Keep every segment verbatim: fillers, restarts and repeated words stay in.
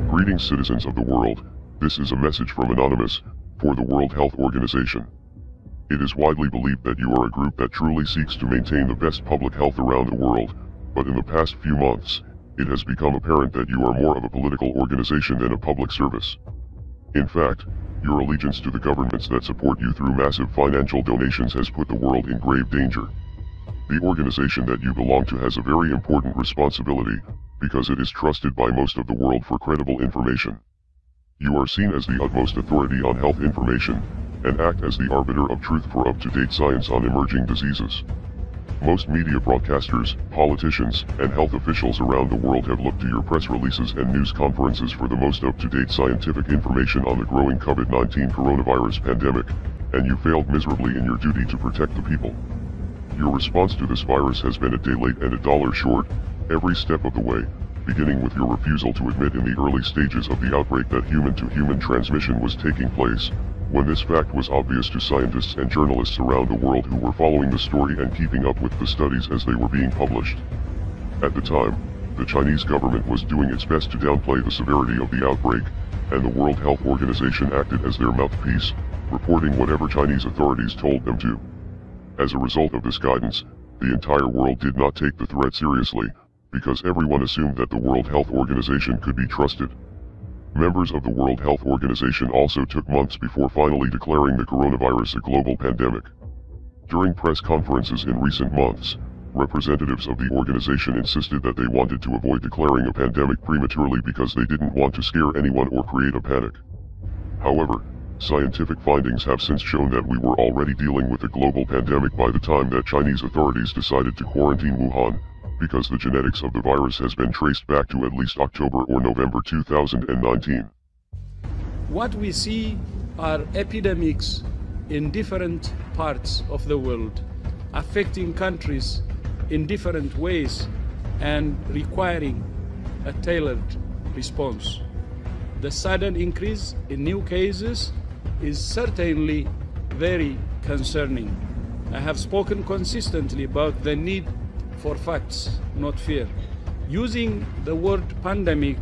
Greetings, citizens of the world. This is a message from Anonymous, for the World Health Organization. It is widely believed that you are a group that truly seeks to maintain the best public health around the world, but in the past few months, it has become apparent that you are more of a political organization than a public service. In fact, your allegiance to the governments that support you through massive financial donations has put the world in grave danger. The organization that you belong to has a very important responsibility, because it is trusted by most of the world for credible information. You are seen as the utmost authority on health information, and act as the arbiter of truth for up-to-date science on emerging diseases. Most media broadcasters, politicians, and health officials around the world have looked to your press releases and news conferences for the most up-to-date scientific information on the growing COVID nineteen coronavirus pandemic, and you failed miserably in your duty to protect the people. Your response to this virus has been a day late and a dollar short, every step of the way, beginning with your refusal to admit in the early stages of the outbreak that human-to-human transmission was taking place, when this fact was obvious to scientists and journalists around the world who were following the story and keeping up with the studies as they were being published. At the time, the Chinese government was doing its best to downplay the severity of the outbreak, and the World Health Organization acted as their mouthpiece, reporting whatever Chinese authorities told them to. As a result of this guidance, the entire world did not take the threat seriously, because everyone assumed that the World Health Organization could be trusted. Members of the World Health Organization also took months before finally declaring the coronavirus a global pandemic. During press conferences in recent months, representatives of the organization insisted that they wanted to avoid declaring a pandemic prematurely because they didn't want to scare anyone or create a panic. However, scientific findings have since shown that we were already dealing with a global pandemic by the time that Chinese authorities decided to quarantine Wuhan, because the genetics of the virus has been traced back to at least October or November two thousand nineteen. What we see are epidemics in different parts of the world, affecting countries in different ways and requiring a tailored response. The sudden increase in new cases is certainly very concerning. I have spoken consistently about the need for facts, not fear. Using the word pandemic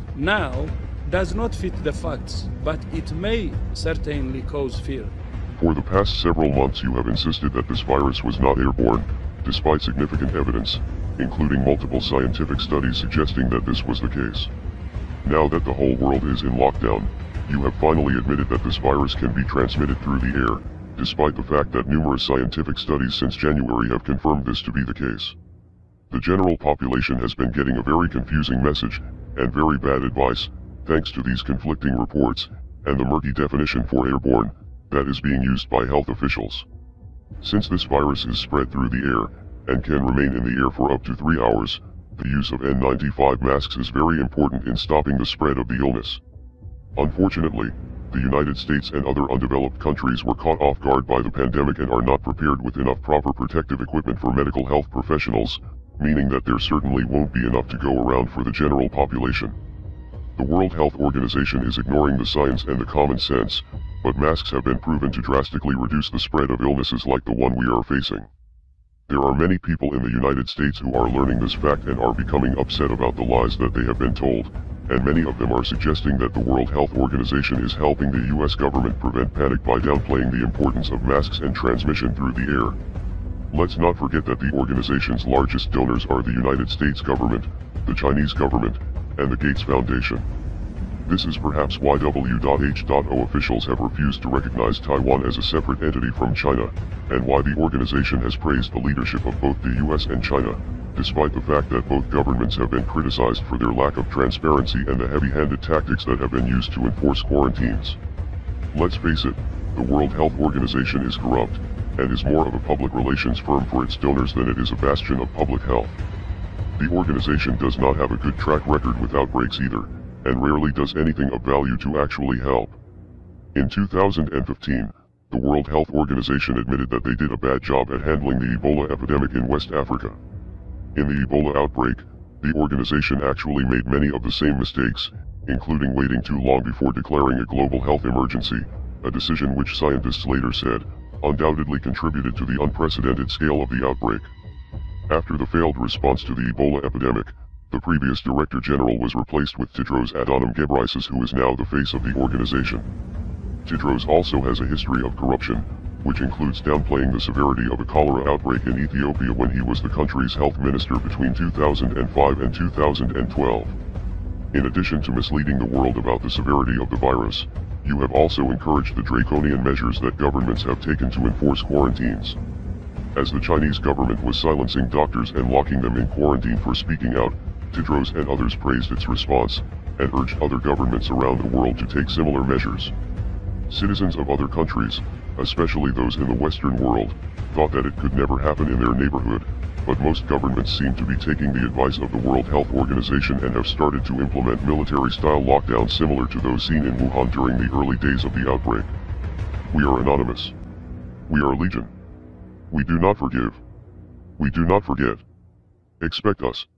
now does not fit the facts, but it may certainly cause fear. For the past several months you have insisted that this virus was not airborne, despite significant evidence, including multiple scientific studies suggesting that this was the case. Now that the whole world is in lockdown, you have finally admitted that this virus can be transmitted through the air, despite the fact that numerous scientific studies since January have confirmed this to be the case. The general population has been getting a very confusing message, and very bad advice, thanks to these conflicting reports, and the murky definition for airborne, that is being used by health officials. Since this virus is spread through the air, and can remain in the air for up to three hours, the use of N ninety-five masks is very important in stopping the spread of the illness. Unfortunately, the United States and other undeveloped countries were caught off guard by the pandemic and are not prepared with enough proper protective equipment for medical health professionals, meaning that there certainly won't be enough to go around for the general population. The World Health Organization is ignoring the science and the common sense, but masks have been proven to drastically reduce the spread of illnesses like the one we are facing. There are many people in the United States who are learning this fact and are becoming upset about the lies that they have been told, and many of them are suggesting that the World Health Organization is helping the U S government prevent panic by downplaying the importance of masks and transmission through the air. Let's not forget that the organization's largest donors are the United States government, the Chinese government, and the Gates Foundation. This is perhaps why W H O officials have refused to recognize Taiwan as a separate entity from China, and why the organization has praised the leadership of both the U S and China, despite the fact that both governments have been criticized for their lack of transparency and the heavy-handed tactics that have been used to enforce quarantines. Let's face it, the World Health Organization is corrupt, and is more of a public relations firm for its donors than it is a bastion of public health. The organization does not have a good track record with outbreaks either, and rarely does anything of value to actually help. In two thousand fifteen, the World Health Organization admitted that they did a bad job at handling the Ebola epidemic in West Africa. In the Ebola outbreak, the organization actually made many of the same mistakes, including waiting too long before declaring a global health emergency, a decision which scientists later said, undoubtedly contributed to the unprecedented scale of the outbreak. After the failed response to the Ebola epidemic, The previous Director General was replaced with Tedros Adhanom Ghebreyesus, who is now the face of the organization. Tedros also has a history of corruption, which includes downplaying the severity of a cholera outbreak in Ethiopia when he was the country's health minister between two thousand five and two thousand twelve. In addition to misleading the world about the severity of the virus, you have also encouraged the draconian measures that governments have taken to enforce quarantines. As the Chinese government was silencing doctors and locking them in quarantine for speaking out, Tedros and others praised its response, and urged other governments around the world to take similar measures. Citizens of other countries, especially those in the Western world, thought that it could never happen in their neighborhood, but most governments seem to be taking the advice of the World Health Organization and have started to implement military-style lockdowns similar to those seen in Wuhan during the early days of the outbreak. We are anonymous. We are legion. We do not forgive. We do not forget. Expect us.